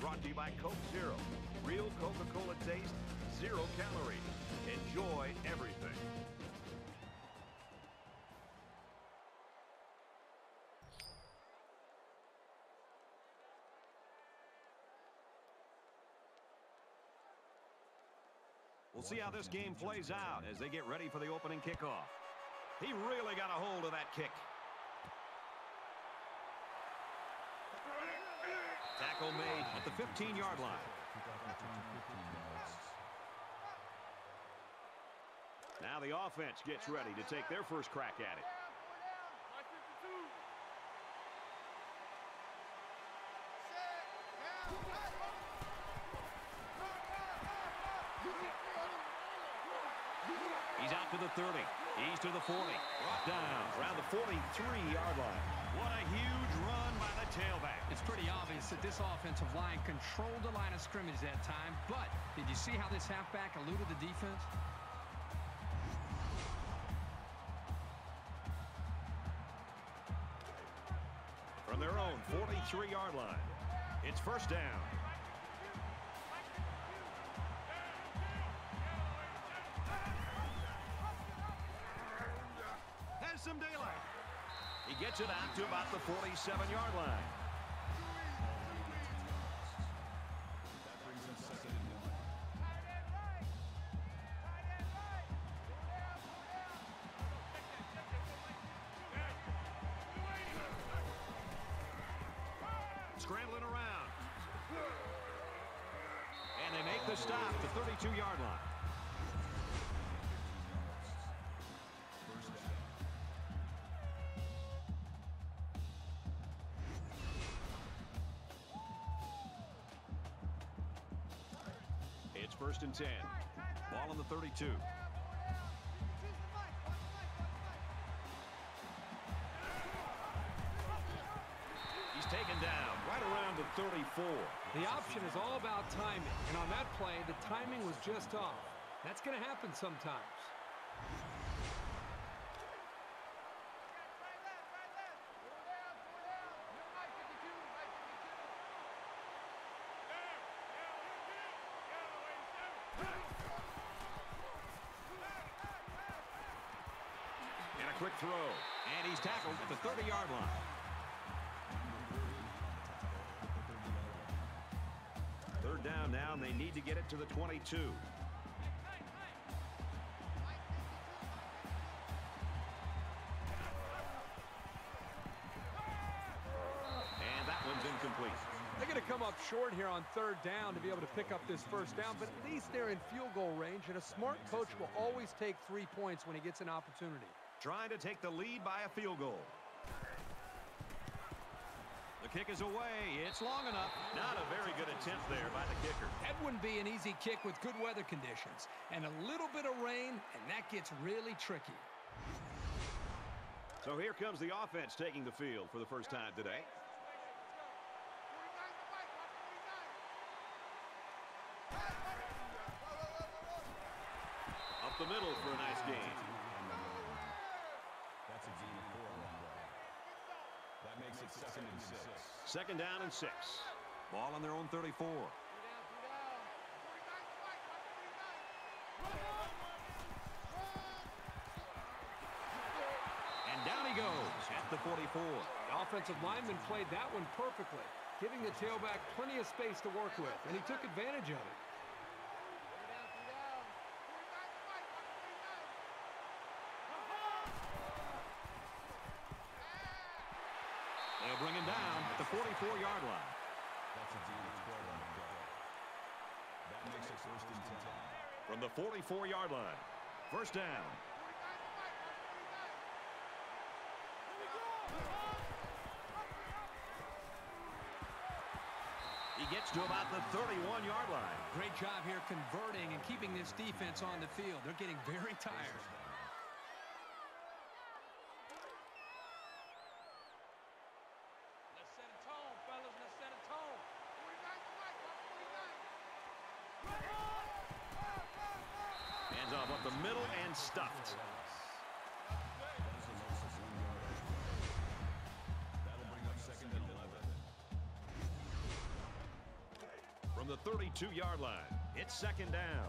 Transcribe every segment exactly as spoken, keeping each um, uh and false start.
brought to you by Coke Zero. Real Coca-Cola taste, zero calories. Enjoy everything. We'll see how this game plays out as they get ready for the opening kickoff. He really got a hold of that kick. Tackle made at the fifteen-yard line. Now the offense gets ready to take their first crack at it. He's out to the thirty. He's to the forty. Brought down around the forty-three-yard line. What a huge run by the tailback. It's pretty obvious that this offensive line controlled the line of scrimmage that time, but did you see how this halfback eluded the defense? From their own forty-three-yard line, it's first down. Has some daylight. He gets it out to about the forty-seven-yard line. That brings him second and one. Scrambling around. And they make the stop at the thirty-two-yard line. It's first and ten. Ball on the thirty-two. He's taken down right around the thirty-four. The option is all about timing, and on that play, the timing was just off. That's going to happen sometimes. And a quick throw. And he's tackled at the thirty-yard line. Third down now, and they need to get it to the twenty-two. And that one's incomplete. They're going to come up short here on third down to be able to pick up this first down, but at least they're in field goal range, and a smart coach will always take three points when he gets an opportunity. Trying to take the lead by a field goal. The kick is away. It's long enough. Not a very good attempt there by the kicker. That wouldn't be an easy kick with good weather conditions. And a little bit of rain, and that gets really tricky. So here comes the offense taking the field for the first time today. Up the middle for a nice gain. That's a gain of four on that play. That makes it second and six. Second down and six. Ball on their own thirty-four. And down he goes at the forty-four. The offensive lineman played that one perfectly, giving the tailback plenty of space to work with, and he took advantage of it. They'll bring him down at the forty-four-yard line. That's a gain of twelve on the play. That makes it first and ten. From the forty-four-yard line. First down. He gets to about the thirty-one-yard line. Great job here converting and keeping this defense on the field. They're getting very tired. Let's set a tone, fellas. Let's set a tone. Hands off up the middle and stuffed. That'll bring up second and eleven. From the thirty-two-yard line, it's second down.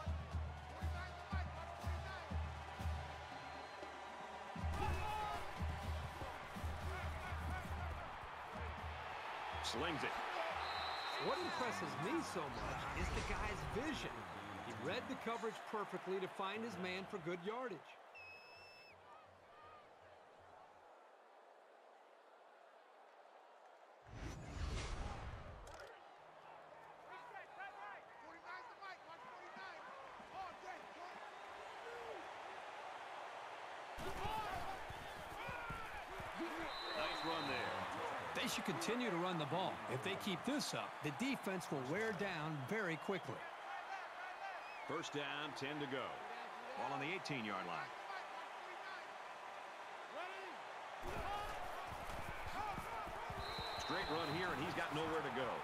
Slings it. What impresses me so much is the guy's vision. He read the coverage perfectly to find his man for good yardage. Nice run there. They should continue to run the ball. If they keep this up, the defense will wear down very quickly. First down, ten to go. Ball on the eighteen-yard line. Straight run here, and he's got nowhere to go.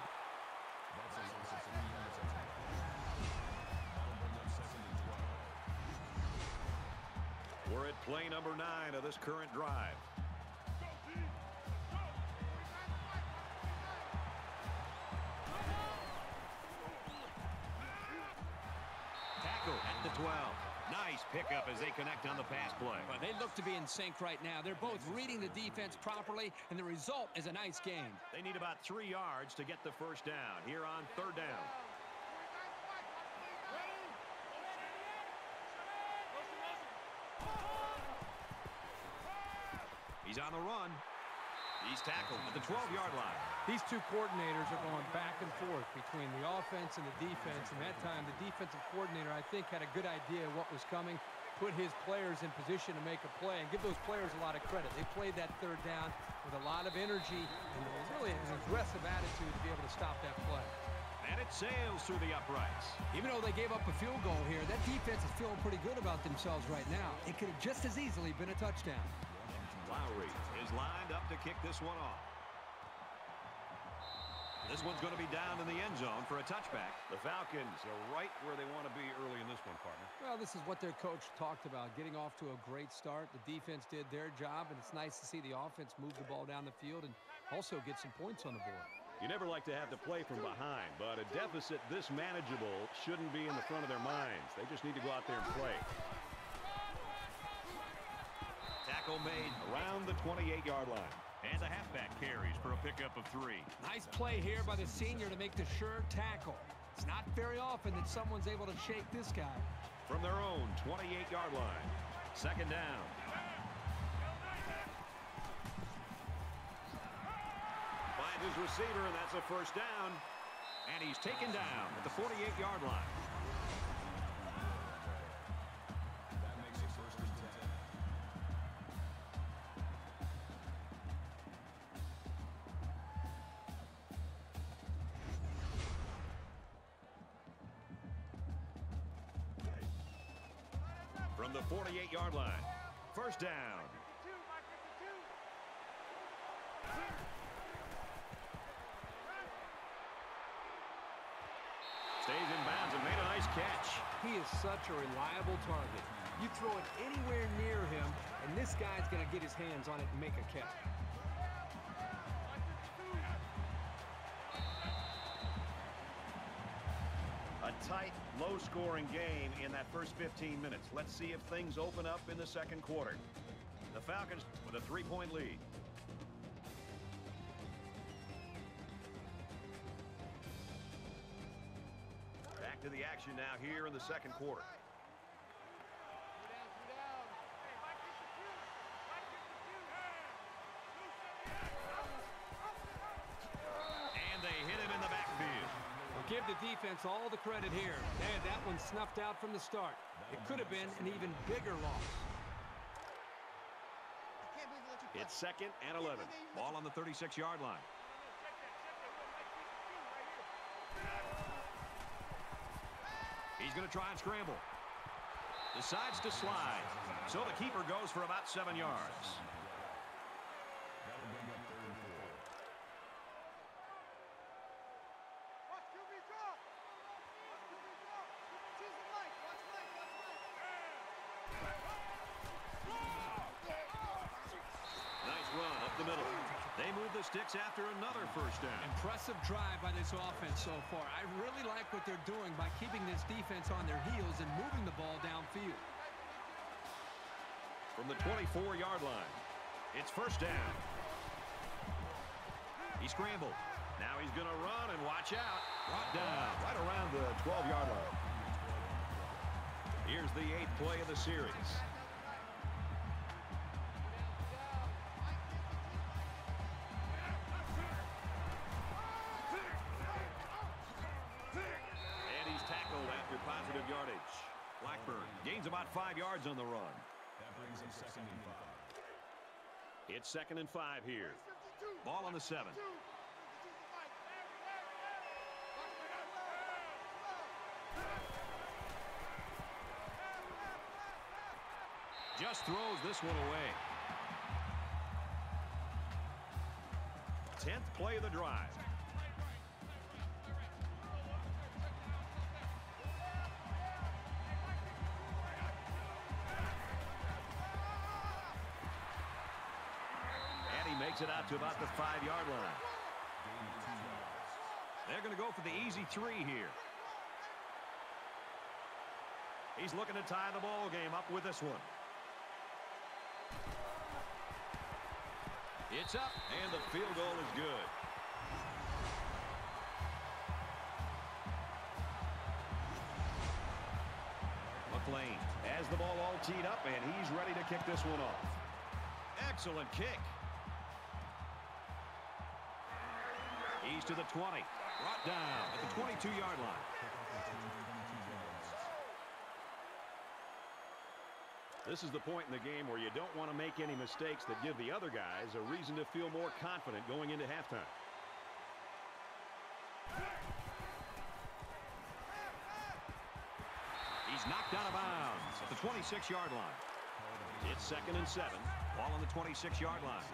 We're at play number nine of this current drive. Tackle at the twelve. Nice pickup as they connect on the pass play. Well, they look to be in sync right now. They're both reading the defense properly, and the result is a nice game. They need about three yards to get the first down here on third down. He's on the run. He's tackled at the twelve-yard line. These two coordinators are going back and forth between the offense and the defense, and that time the defensive coordinator, I think, had a good idea of what was coming, put his players in position to make a play, and give those players a lot of credit. They played that third down with a lot of energy and really an aggressive attitude to be able to stop that play. And it sails through the uprights. Even though they gave up a field goal here, that defense is feeling pretty good about themselves right now. It could have just as easily been a touchdown. Lowry is lined up to kick this one off. This one's going to be down in the end zone for a touchback. The Falcons are right where they want to be early in this one, partner. Well, this is what their coach talked about, getting off to a great start. The defense did their job, and it's nice to see the offense move the ball down the field and also get some points on the board. You never like to have to play from behind, but a deficit this manageable shouldn't be in the front of their minds. They just need to go out there and play. Tackle made around the twenty-eight-yard line. And the halfback carries for a pickup of three. Nice play here by the senior to make the sure tackle. It's not very often that someone's able to shake this guy. From their own twenty-eight-yard line. Second down. Finds his receiver, and that's a first down. And he's taken down at the forty-eight-yard line. That makes it first and ten. From the forty-eight-yard line. First down. Stays in bounds and made a nice catch. He is such a reliable target. You throw it anywhere near him, and this guy's going to get his hands on it and make a catch. A tight, low-scoring game in that first fifteen minutes. Let's see if things open up in the second quarter. The Falcons with a three-point lead. Back to the action now here in the second quarter. And they hit him in the backfield. Well, give the defense all the credit here. They had that one snuffed out from the start. It could have been an even bigger loss. It's second and eleven. Ball on the thirty-six-yard line. He's going to try and scramble. Decides to slide. So the keeper goes for about seven yards. That'll bring up third and four. Nice run up the middle. They move the sticks after another first down. Impressive drive by this offense so far. I really like what they're doing by keeping this defense on their heels and moving the ball downfield. From the twenty-four yard line, it's first down. He scrambled. Now he's going to run and watch out. Brought down right around the twelve yard line. Here's the eighth play of the series. And he's tackled after positive yardage. Blackburn gains about five yards on the run. That brings him second and five. It's second and five here. Ball on the seven. Just throws this one away. Tenth play of the drive. And he makes it out to about the five yard line. They're going to go for the easy three here. He's looking to tie the ball game up with this one. It's up, and the field goal is good. McLean has the ball all teed up, and he's ready to kick this one off. Excellent kick. He's to the twenty. Brought down at the twenty-two yard line. This is the point in the game where you don't want to make any mistakes that give the other guys a reason to feel more confident going into halftime. He's knocked out of bounds at the twenty-six yard line. It's second and seven. Ball on the twenty-six yard line.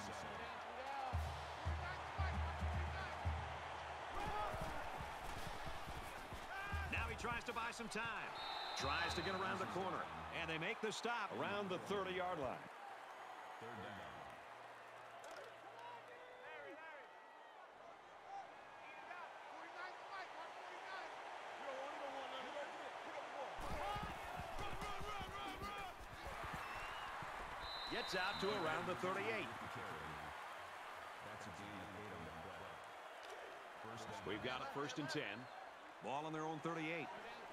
Now he tries to buy some time. Tries to get around the corner. And they make the stop around the thirty yard line. Third down. Gets out to around the thirty-eight. That's a gain of eight on the play. First down. We've got a first and ten. Ball on their own thirty-eight.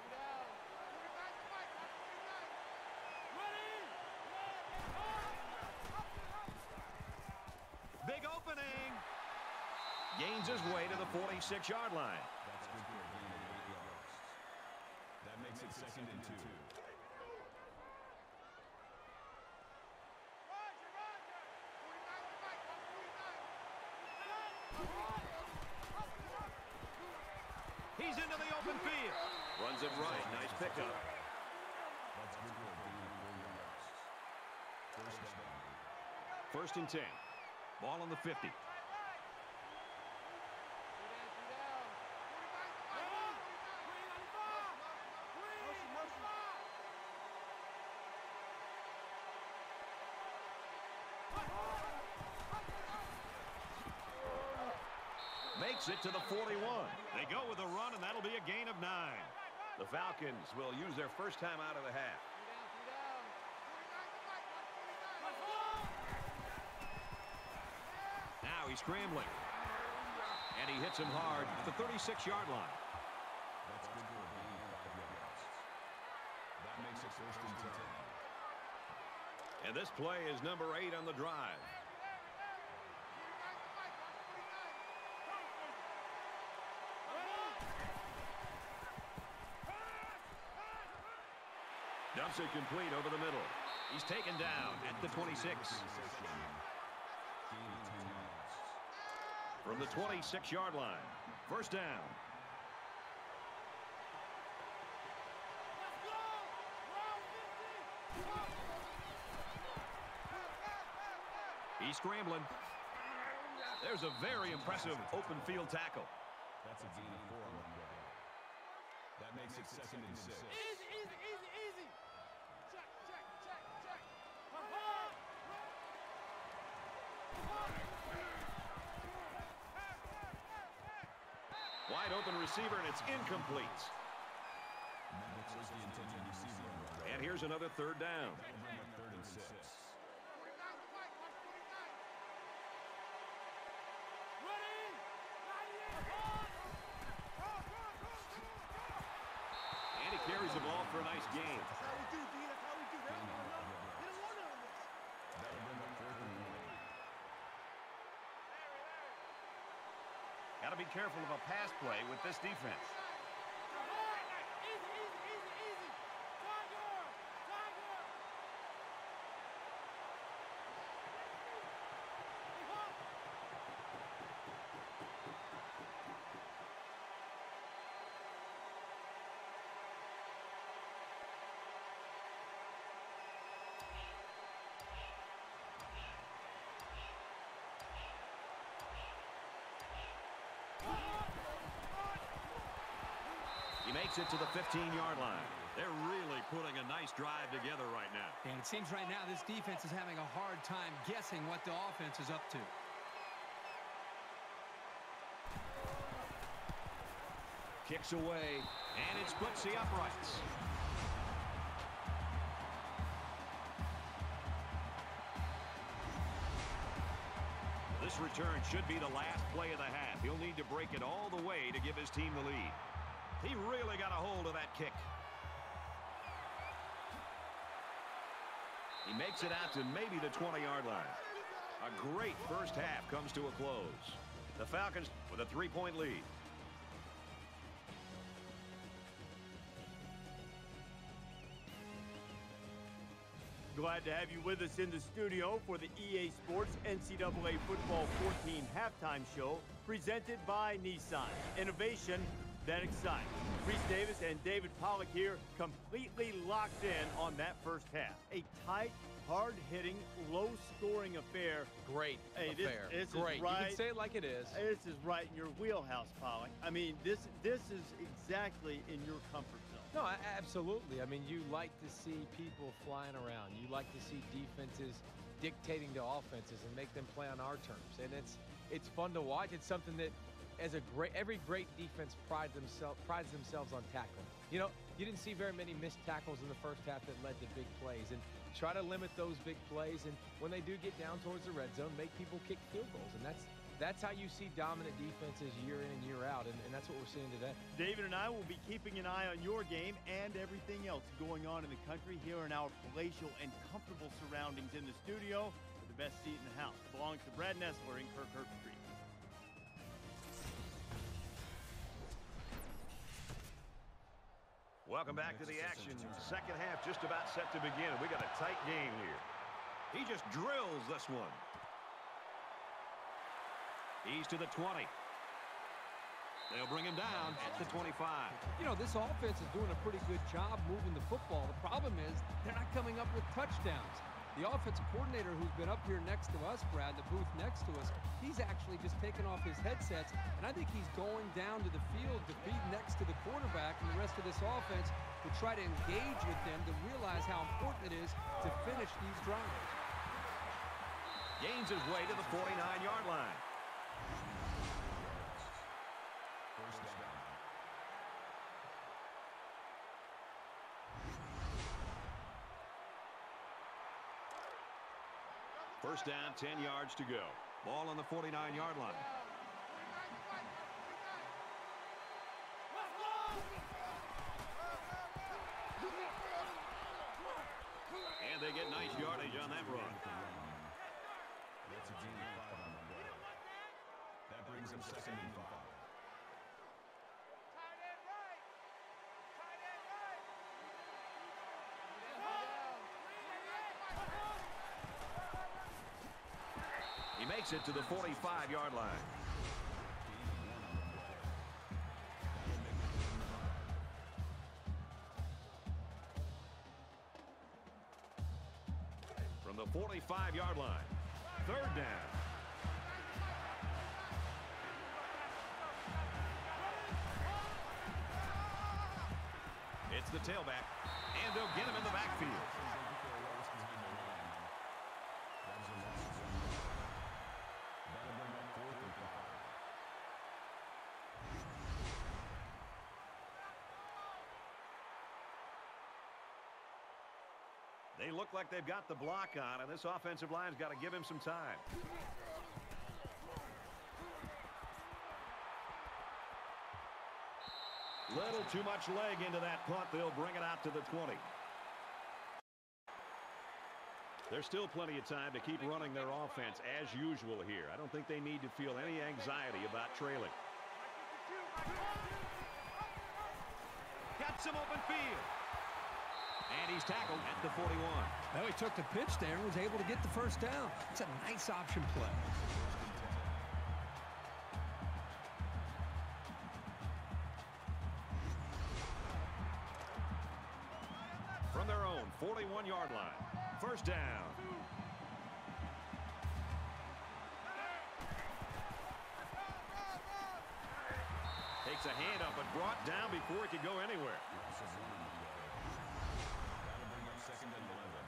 Big opening. Gains his way to the forty-six yard line. That's good for a gain of eight yards. That makes it second and two. He's into the open field. Runs it right. Nice pickup. That's good for a gain of four yards. First down. First and ten. Ball on the fifty. Makes it to the forty-one. They go with a run, and that'll be a gain of nine. The Falcons will use their first time out of the half. Now he's scrambling. And he hits him hard at the thirty-six yard line. That's good for a gain of five yards. That makes it first and ten. And this play is number eight on the drive. Dumps it complete over the middle. He's taken down at the twenty-six. From the twenty-six yard line. First down. He's scrambling. There's a very impressive open field tackle. That's a gain of four on the play. That makes it second and six. Easy, easy, easy, easy. Check, check, check, check. Wide open receiver, and it's incomplete. Where's the intended receiver? And here's another third down. That'll bring up third and six. And he carries the ball for a nice gain. That's how we do, D. That's how we do. They don't want to They don't want to on this. That'll bring up fourth and one. Got to be careful of a pass play with this defense. Easy, easy, easy, easy. Tiger! Tiger! Hey, Hawk! He makes it to the fifteen-yard line. They're really putting a nice drive together right now. And it seems right now this defense is having a hard time guessing what the offense is up to. Kicks away, and it splits the uprights. This return should be the last play of the half. He'll need to break it all the way to give his team the lead. He really got a hold of that kick. He makes it out to maybe the twenty-yard line. A great first half comes to a close. The Falcons with a three-point lead. Glad to have you with us in the studio for the E A Sports N C double A Football fourteen halftime show presented by Nissan. Innovation that excites. Reese Davis and David Pollack here, completely locked in on that first half. A tight, hard-hitting, low-scoring affair. Great Hey, this- affair. this is Great. You right. can say it like it is. This is right in your wheelhouse, Pollack. I mean, this this is exactly in your comfort zone. No, a- absolutely. I mean, you like to see people flying around. You like to see defenses dictating to offenses and make them play on our terms. And it's it's fun to watch. It's something that, as a great every great defense prides themselves prides themselves on tackling. You know, you didn't see very many missed tackles in the first half that led to big plays. And try to limit those big plays. And when they do get down towards the red zone, make people kick field goals. And that's that's how you see dominant defenses year in and year out. And, and that's what we're seeing today. David and I will be keeping an eye on your game and everything else going on in the country here in our palatial and comfortable surroundings in the studio with the best seat in the house. It belongs to Brad Nessler in Kirkherb Street. Welcome back to the action. Second half just about set to begin. We got a tight game here. He just drills this one. He's to the twenty. They'll bring him down at the twenty-five. You know, this offense is doing a pretty good job moving the football. The problem is they're not coming up with touchdowns. The offensive coordinator who's been up here next to us, Brad, the booth next to us, he's actually just taken off his headsets, and I think he's going down to the field to be next to the quarterback and the rest of this offense to try to engage with them to realize how important it is to finish these drives. Gains his way to the forty-nine-yard line. First down. First down, ten yards to go. Ball on the forty-nine-yard line. And they get nice yardage on that run. That's a gain of five on the play. That brings up second and five. He makes it to the forty-five-yard line. From the forty-five-yard line, third down. It's the tailback, and they'll get him in the backfield. They look like they've got the block on, and this offensive line's got to give him some time. Little too much leg into that punt. They'll bring it out to the twenty. There's still plenty of time to keep running their offense as usual here. I don't think they need to feel any anxiety about trailing. Got some open field. And he's tackled at the forty-one. Well, he took the pitch there and was able to get the first down. It's a nice option play. From their own forty-one yard line. First down. Takes a hand up but brought down before it could go anywhere. That'll bring up second and eleven.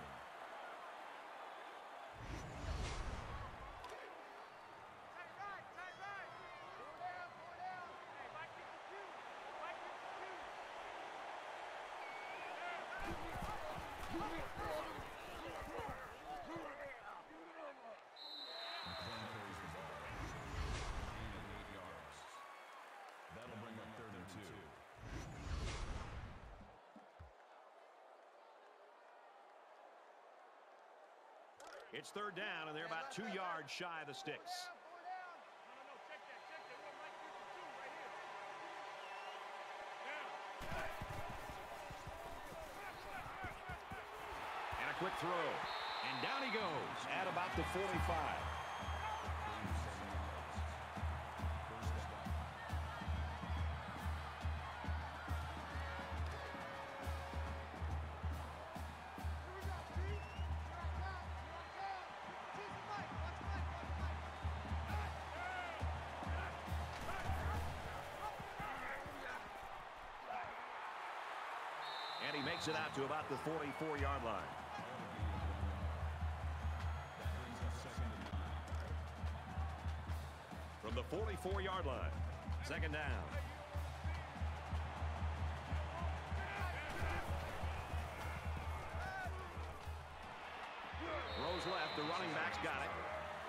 McClain carries the ball. Gain of eight yards. That'll bring up third and two. It's third down, and they're about two yards shy of the sticks. And a quick throw. And down he goes at about the forty-five. And he makes it out to about the forty-four yard line. From the forty-four yard line, second down. Throws left, the running back's got it.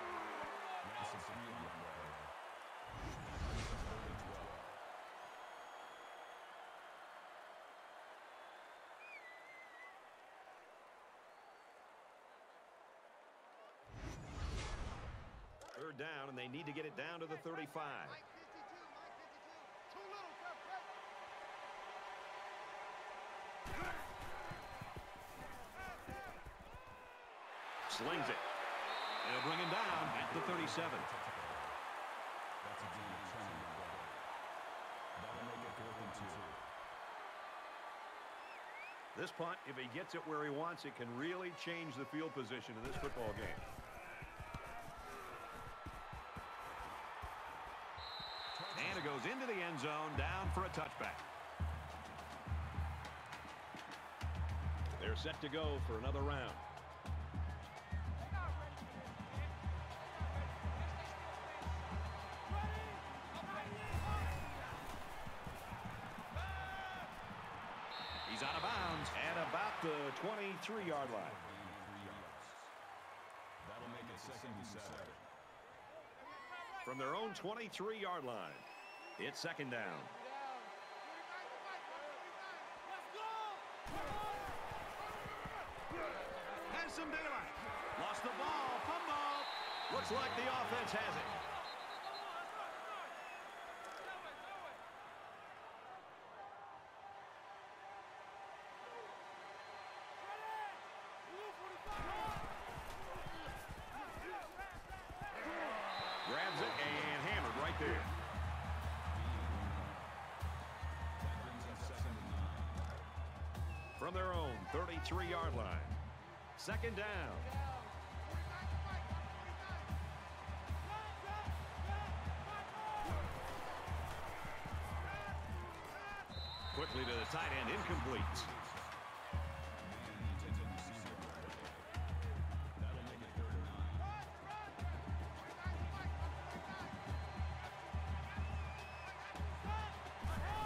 Third down, and they need to get it down to the thirty-five. Slings it. They'll bring him down at the thirty-seven. That's a gain of ten. That'll make it fourth and two. This punt, if he gets it where he wants, it can really change the field position in this football game. And it goes into the end zone, down for a touchback. They're set to go for another round. He's out of bounds at about the twenty-three yard line. That'll make it second and seven. From their own twenty-three yard line, it's second down. Has some daylight. Lost the ball. Fumble. Looks like the offense has it. Grabs it and hammered right there. From their own thirty-three yard line. Second down. Quickly to the tight end, incomplete.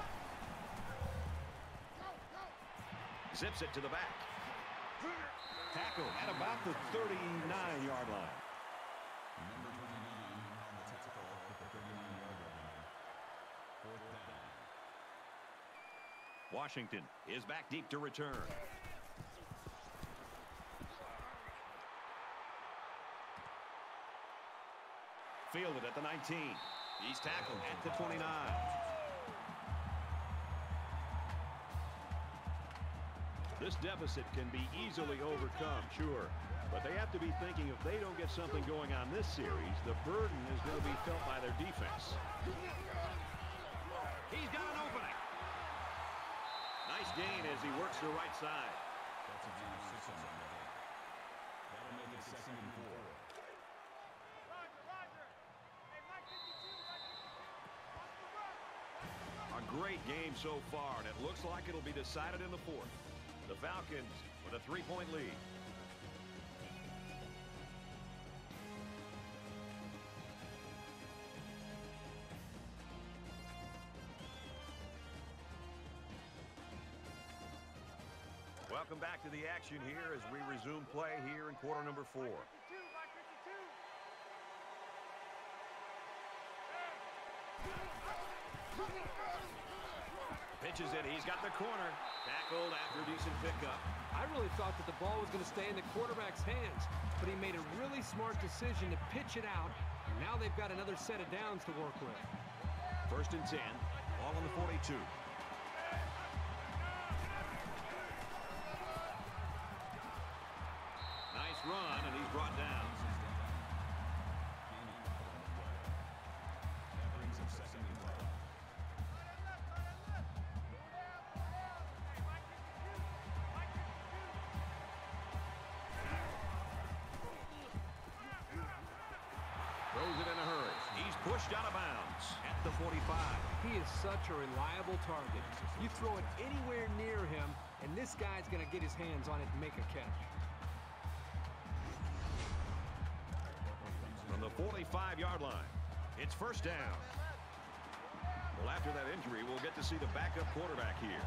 Zips it to the back. Tackle at about the thirty-nine yard line. Number twenty-nine on the tackle at the thirty-nine yard line. Fourth down. Washington is back deep to return. Fielded at the nineteen. He's tackled at the twenty-nine. This deficit can be easily overcome, sure. But they have to be thinking if they don't get something going on this series, the burden is going to be felt by their defense. He's got an opening. Nice gain as he works the right side. That's a deep six on that. That'll make it second and four. A great game so far, and it looks like it'll be decided in the fourth. The Falcons with a three-point lead. Welcome back to the action here as we resume play here in quarter number four. Pitches it. He's got the corner. Tackled after a decent pickup. I really thought that the ball was going to stay in the quarterback's hands, but he made a really smart decision to pitch it out. And now they've got another set of downs to work with. First and ten. Ball on the forty-two. Nice run, and he's brought down. That brings up second and twelve. Throws it in a hurry. He's pushed out of bounds at the forty-five. He is such a reliable target. You throw it anywhere near him, and this guy's going to get his hands on it and make a catch. From the forty-five yard line, it's first down. Well, after that injury, we'll get to see the backup quarterback here.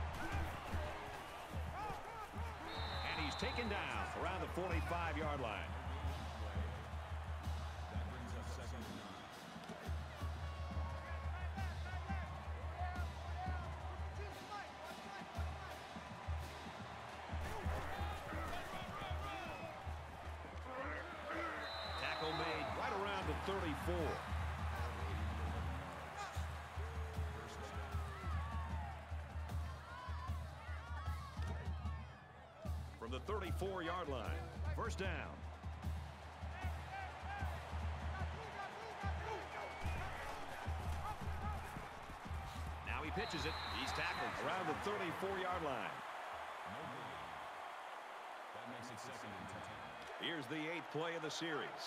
And he's taken down around the forty-five yard line. That brings up second and nine. Tackle made right around the thirty-four. From the thirty-four yard line, first down. Now he pitches it. He's tackled around the thirty-four yard line. No gain. That makes it second and ten. Here's the eighth play of the series.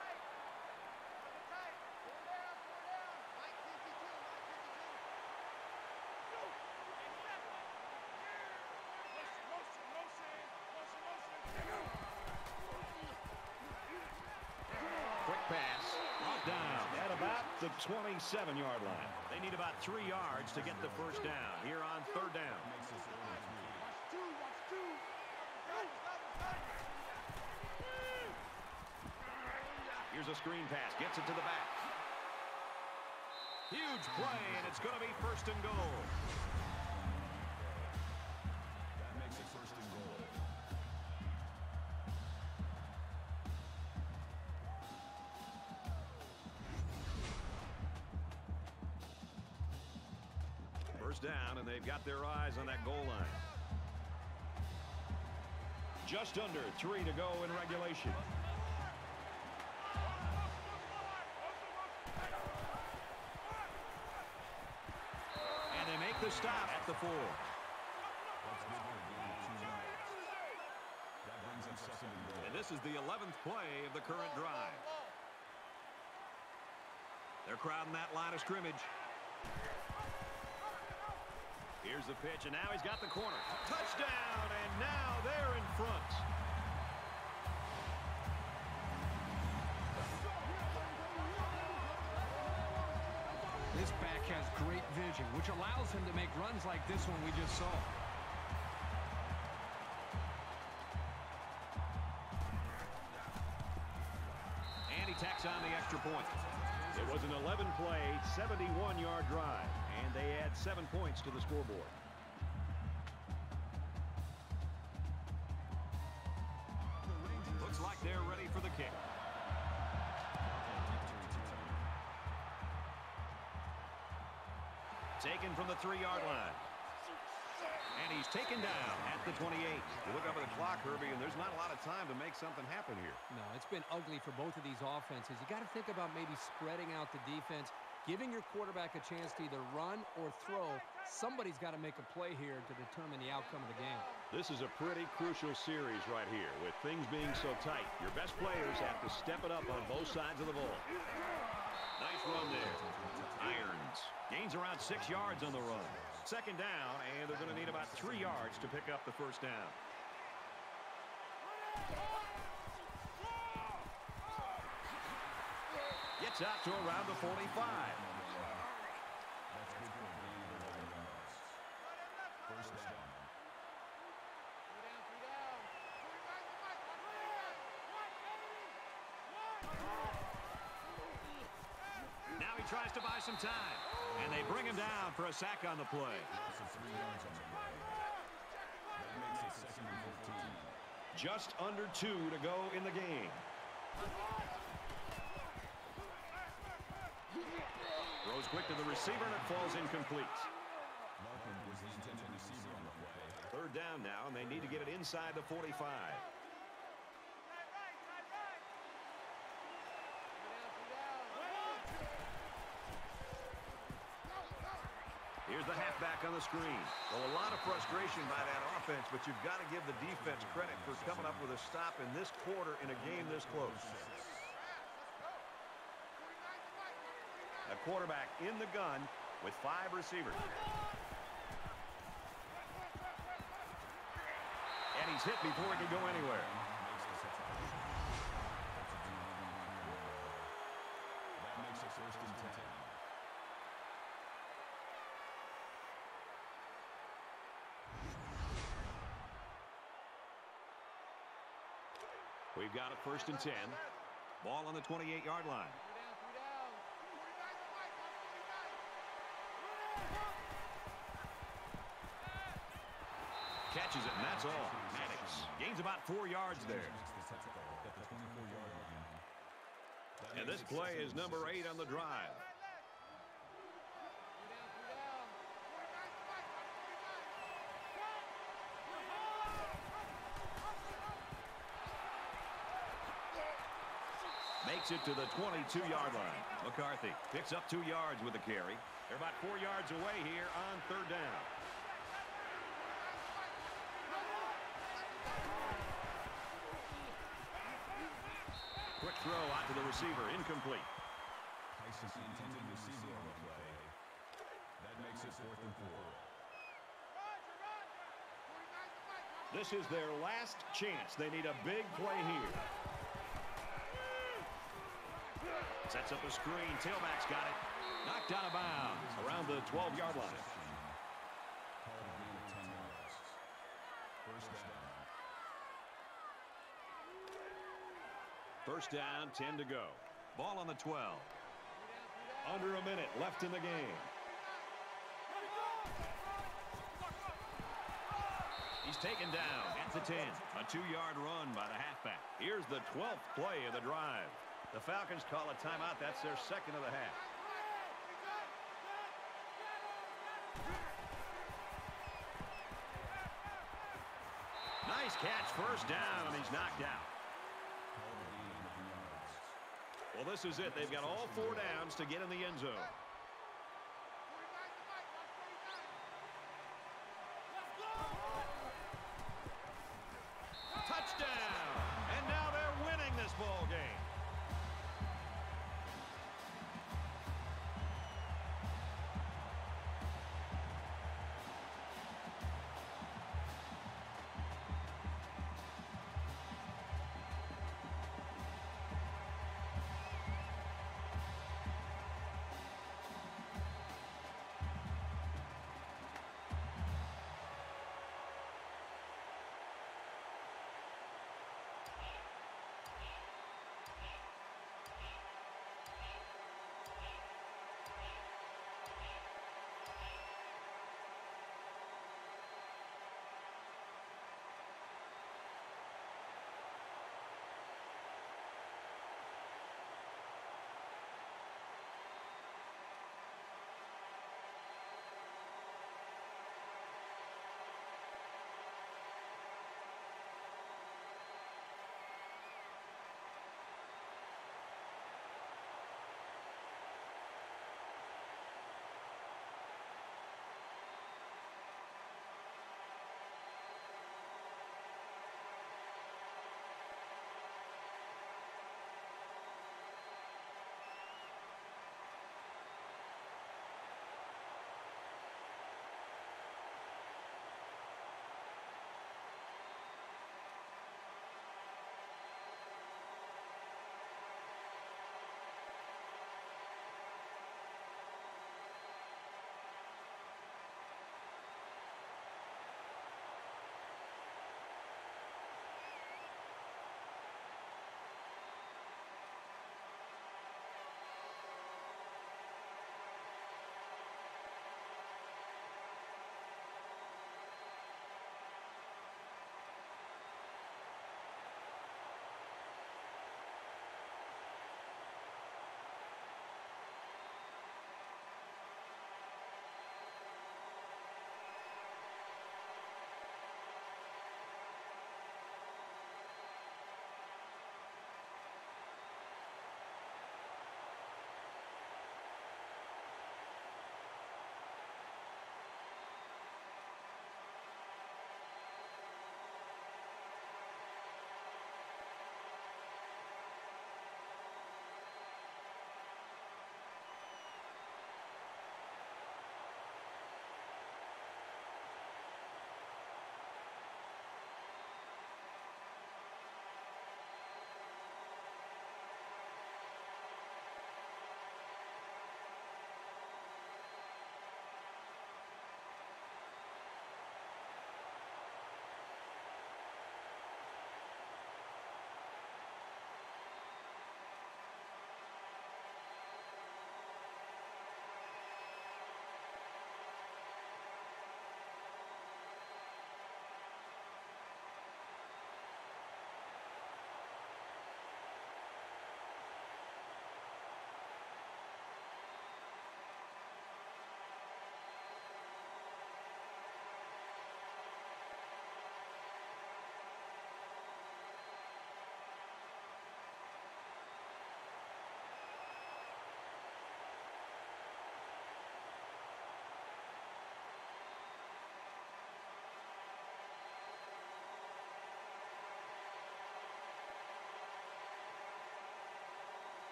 Quick pass. Brought down at about the twenty-seven yard line. They need about three yards to get the first down here on third down. Makes this early three. Here's a screen pass. Gets it to the back. Huge play, and it's going to be first and goal. That makes it first and goal. First down, and they've got their eyes on that goal line. Just under three to go in regulation. And they make the stop at the four. That's good for a gain of two yards. That brings up second and goal. And this is the eleventh play of the current drive. They're crowding that line of scrimmage. Here's the pitch, and now he's got the corner. Touchdown, and now they're in front. This back has great vision, which allows him to make runs like this one we just saw. extra point. It was an eleven play, seventy-one yard drive, and they add seven points to the scoreboard. Looks like they're ready for the kick. Taken from the three-yard line. And he's taken down at the twenty-eight. You look up at the clock, Herbie, and there's not a lot of time to make something happen here. No, it's been ugly for both of these offenses. You got to think about maybe spreading out the defense, giving your quarterback a chance to either run or throw. Somebody's got to make a play here to determine the outcome of the game. This is a pretty crucial series right here, with things being so tight. Your best players have to step it up on both sides of the ball. Nice run there. Irons gains around six yards on the run. Second down, and they're going to need about three yards to pick up the first down. Gets out to around the forty-five. First down. Now he tries to buy some time, and they bring him down for a sack on the play. Three yards on the play. That makes it second and fifteen. Just under two to go in the game. Throws quick to the receiver, and it falls incomplete. Larkin was the intended receiver on the play. Third down now, and they need to get it inside the forty-five. Here's the halfback on the screen. Well, a lot of frustration by that offense, but you've got to give the defense credit for coming up with a stop in this quarter in a game this close. A quarterback in the gun with five receivers. And he's hit before he can go anywhere. That makes it first and ten. We've got it first and ten. Ball on the twenty-eight yard line. Catches it, and that's all. Maddox gains about four yards there. And this play is number eight on the drive. Makes it to the twenty-two yard line. McCarthy picks up two yards with the carry. They're about four yards away here on third down. Quick throw out to the receiver, incomplete. Tyson's the intended receiver on the play. That makes it fourth and four. This is their last chance. They need a big play here. Sets up a screen. Tailback's got it. Knocked out of bounds around the twelve yard line. Called a gain of ten yards. First down. First down, ten to go. Ball on the twelve. Under a minute left in the game. He's taken down at the ten. A two yard run by the halfback. Here's the twelfth play of the drive. The Falcons call a timeout. That's their second of the half. Nice catch, first down, and he's knocked out. Well, this is it. They've got all four downs to get in the end zone. Touchdown! And now they're winning this ball game.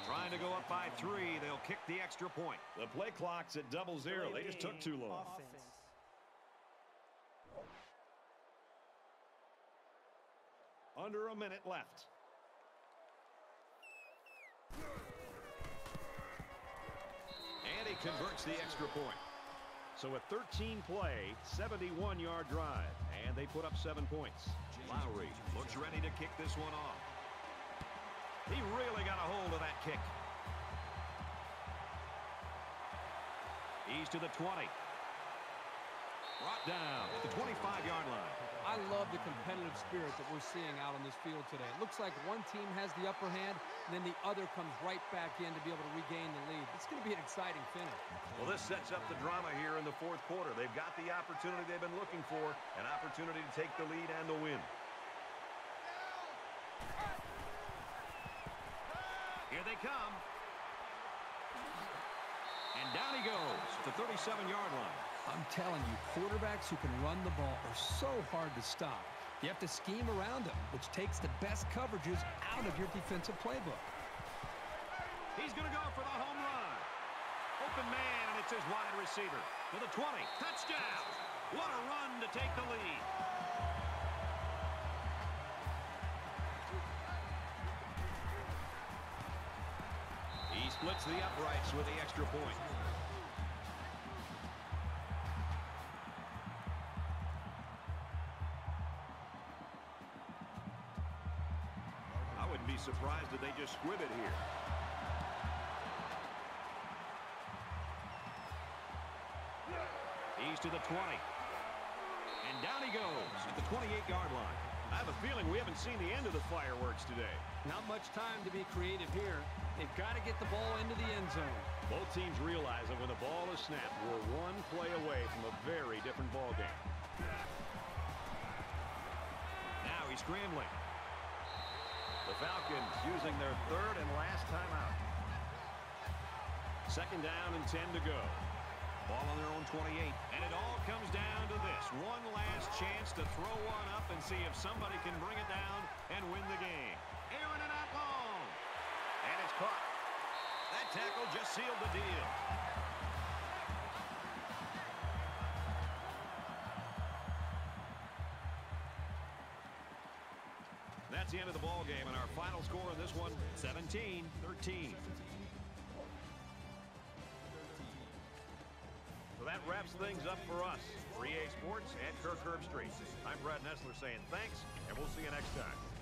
Trying to go up by three. They'll kick the extra point. The play clock's at double zero. They just took too long. Offense. Under a minute left. And he converts the extra point. So a thirteen play, seventy-one yard drive. And they put up seven points. Lowry looks ready to kick this one off. He really got a hold of that kick. He's to the twenty. Brought down at the twenty-five yard line. I love the competitive spirit that we're seeing out on this field today. It looks like one team has the upper hand, and then the other comes right back in to be able to regain the lead. It's going to be an exciting finish. Well, this sets up the drama here in the fourth quarter. They've got the opportunity they've been looking for, an opportunity to take the lead and the win. Here they come. And down he goes at the thirty-seven yard line. I'm telling you, quarterbacks who can run the ball are so hard to stop. You have to scheme around them, which takes the best coverages out of your defensive playbook. He's going to go for the home run. Open man, and it's his wide receiver. To the twenty. Touchdown. What a run to take the lead. He splits the uprights with the extra point. I wouldn't be surprised if they just squib it here. He's to the twenty. And down he goes at the twenty-eight yard line. I have a feeling we haven't seen the end of the fireworks today. Not much time to be creative here. They've got to get the ball into the end zone. Both teams realize that when the ball is snapped, we're one play away from a very different ball game. Now he's scrambling. The Falcons using their third and last timeout. Second down and ten to go. Ball on their own twenty-eight. And it all comes down to this. One last chance to throw one up and see if somebody can bring it down and win the game. Airing it out long. And it's caught. That tackle just sealed the deal. That's the end of the ball game, and our final score in this one, seventeen thirteen. So that wraps things up for us. For E A Sports and Kirk Herbstreit. I'm Brad Nessler saying thanks, and we'll see you next time.